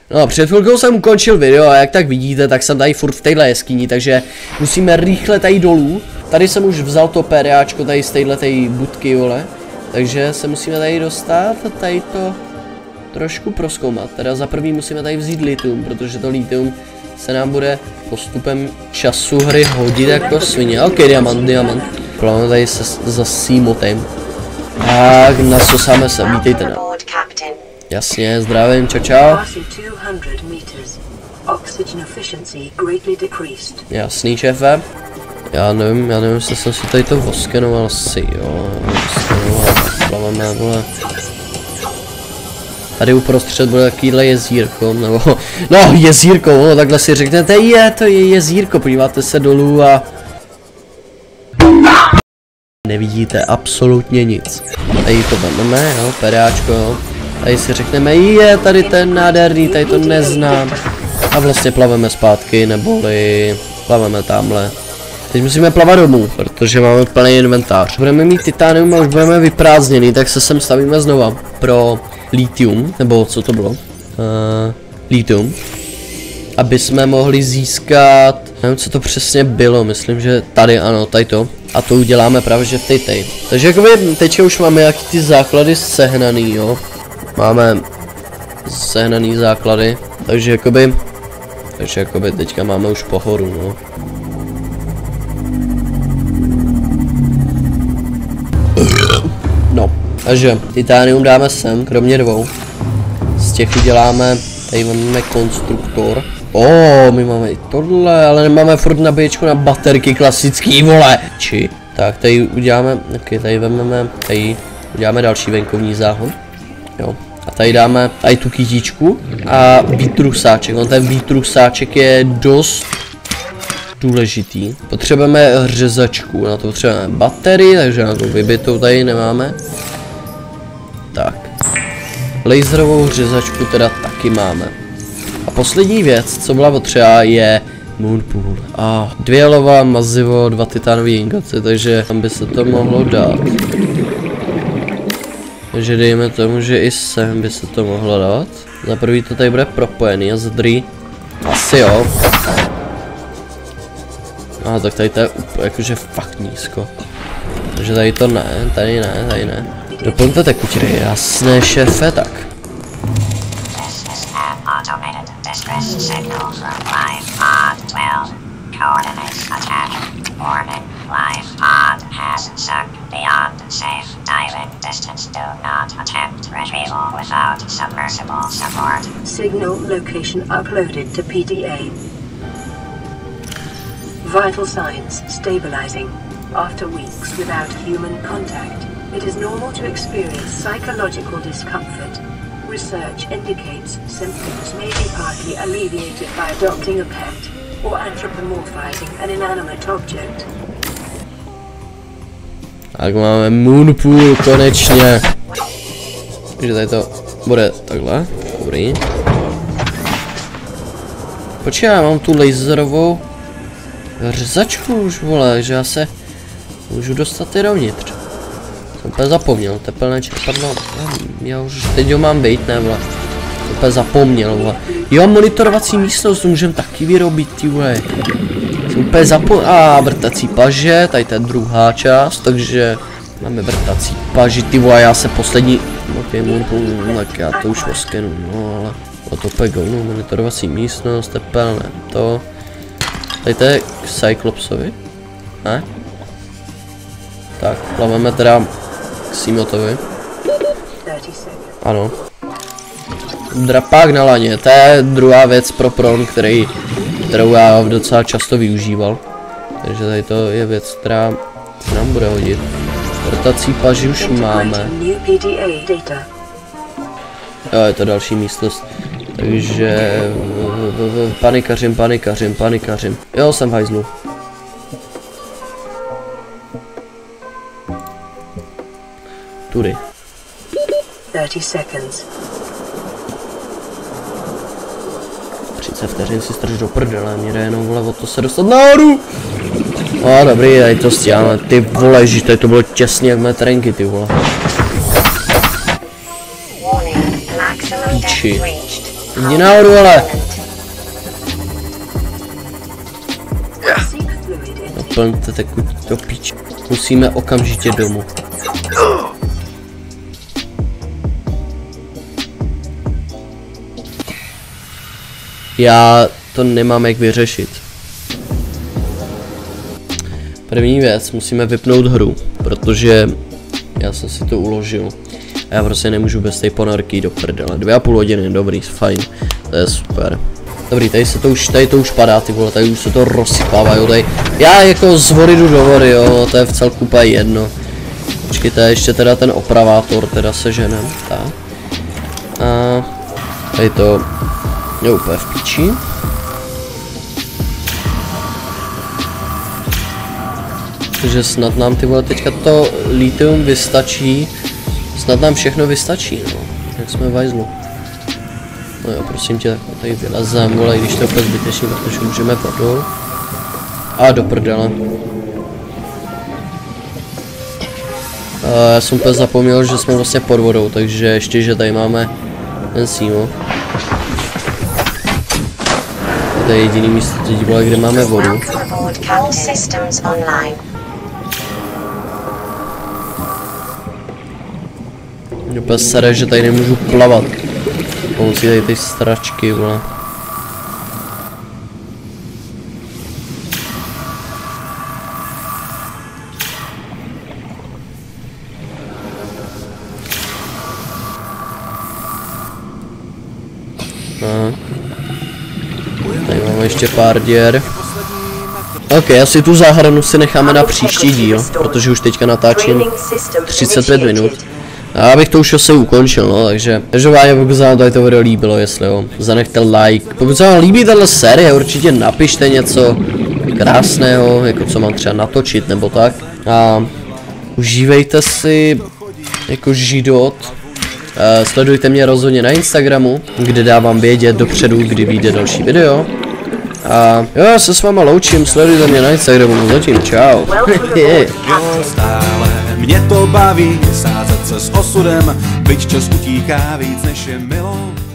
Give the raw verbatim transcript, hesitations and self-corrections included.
No, před chvilkou jsem ukončil video a jak tak vidíte, tak jsem tady furt v téhle jeskyni, takže musíme rychle tady dolů. Tady jsem už vzal to PDAčko tady z téhle budky, vole. Takže se musíme tady dostat a tady to trošku prozkoumat. Teda za první musíme tady vzít litium, protože to litium se nám bude postupem času hry hodit jako svině. Ok, diamant, diamant. Pláme tady se za Seamotem. Tak, nasosáme se, vítejte na. Jasně, zdravím, čau čau. Jasný, šéfe. Já nevím, já nevím, jestli jsem si tady to voskenoval asi, jo. Voskenoval, plaváme, vole. Tady uprostřed bude takovýhle jezírko, nebo, no jezírko, no, takhle si řeknete, je, to je jezírko, podíváte se dolů a nevidíte absolutně nic. Tady to vezmeme, jo, pedáčko, jo. Tady si řekneme, je, tady ten nádherný, tady to neznám. A vlastně plaveme zpátky, neboli plaveme tamhle. Teď musíme plavat domů, protože máme plný inventář. Budeme mít titánium a už budeme vyprázdněný, tak se sem stavíme znova pro litium, nebo co to bylo? Uh, litium. Aby jsme mohli získat, nevím co to přesně bylo, myslím, že tady ano, tady to. A to uděláme právě že v tej tej. Takže jakoby teď už máme jaký ty základy sehnaný, jo. Máme sehnaný základy, takže jakoby, takže jakoby teďka máme už pohoru, no. No, takže titánium dáme sem, kromě dvou. Z těch uděláme, tady máme konstruktor. O, oh, my máme i tohle, ale nemáme furt nabíječku na baterky klasický, vole. Či, tak tady uděláme, okay, tady vezmeme, tady uděláme další venkovní záhon. Jo. A tady dáme tady tu kytičku a výtrusáček. On ten výtrusáček je dost důležitý. Potřebujeme řezačku, na to potřebujeme baterii, takže na to vybitou tady nemáme. Tak. Laserovou řezačku teda taky máme. A poslední věc, co byla potřeba, je Moonpool. A dvě lova, mazivo, dva titánový ingoty, takže tam by se to mohlo dát. Takže dejme tomu, že i sem by se to mohlo dát. Za prvý to tady bude propojený a za druhý asi jo. A tak tady to je jakože fakt nízko. Takže tady to ne, tady ne, tady ne. Doplňte tekutiny, jasné šéfe, tak. Life pod has sunk beyond safe diving distance. Do not attempt retrieval without submersible support. Signal location uploaded to P D A. Vital signs stabilizing. After weeks without human contact, it is normal to experience psychological discomfort. Research indicates symptoms may be partly alleviated by adopting a pet or anthropomorphizing an inanimate object. Tak máme Moonpool konečně. Takže tady to bude takhle. Dobrý. Počkej, já mám tu laserovou řezačku už, vole, že já se můžu dostat i dovnitř. Jsem úplně zapomněl, teplné čerpadlo. Já už teď ho mám bejt, ne, vole. Jsem úplně zapomněl, vole. Jo, monitorovací místnost, to můžeme taky vyrobit, ty vole. Jsem úplně zapomněl. A vrtací paže, tady to je druhá část, takže máme vrtací paži, ty vole, já se poslední. Ok, Moonpool, tak já to už oskenu, no ale. O to pego, no, monitorovací místnost, tepelné, to. Tady to je k Cyclopsovi, ne? Tak, plaveme teda k Seamotovi. Ano. Drapák na laně, to je druhá věc pro pron, který, kterou já docela často využíval. Takže tady to je věc, která se nám bude hodit. Rotací paži už máme. Jo, je to další místnost. Takže panikařím, panikařím, panikařím. Jo, jsem v hajzlu. Tudy. třicet vteřin si strž do prdele, mě jde jenom vole o to se dostat nahoru. O, dobrý, tady to stíháme, ty vole, že tady to bylo těsně jak mé trenky, ty vole. Píči. Jdi nahoru, ale. Naplňte takový to píč. Musíme okamžitě domů. Já to nemám jak vyřešit. První věc, musíme vypnout hru, protože já jsem si to uložil. A já prostě nemůžu bez té ponorky do prdele. Dvě a půl hodiny, dobrý, fajn. To je super. Dobrý, tady se to už, tady to už padá, ty vole, tady už se to rozsypává, jo, tady. Já jako z vody jdu do vody, jo, to je v celku úplně jedno. Počkejte, ještě teda ten opravátor teda seženem, tak. A tady to je úplně v píči. Takže snad nám ty vole teďka to litium vystačí. Snad nám všechno vystačí, no. Jak jsme v hajzlu. No jo, prosím tě, tady vylezem, vole, když to je úplně zbytečný, protože můžeme vodou. A do prdele. A já jsem úplně zapomněl, že jsme vlastně pod vodou, takže ještě, že tady máme ten símo. To je jediný místo, teď vole, kde máme vodu. Úplně sere, že tady nemůžu plavat. Pomocí tady ty stračky, vole. Aha. Tady máme ještě pár děr. Ok, asi tu záhranu si necháme na příští díl, protože už teďka natáčím třicet pět minut. A já bych to už asi ukončil, no, takže každopádně pokud se vám tady to video líbilo, jestli jo, zanechte like. Pokud se vám líbí tato série, určitě napište něco krásného, jako co mám třeba natočit nebo tak. A užívejte si jako židot. Uh, sledujte mě rozhodně na Instagramu, kde dávám vědět dopředu, kdy vyjde další video. A jo, já se s váma loučím, sledujte mě na Instagramu, zatím čau. Mě to baví, sázet se s osudem, byť čas utíká víc než je milo.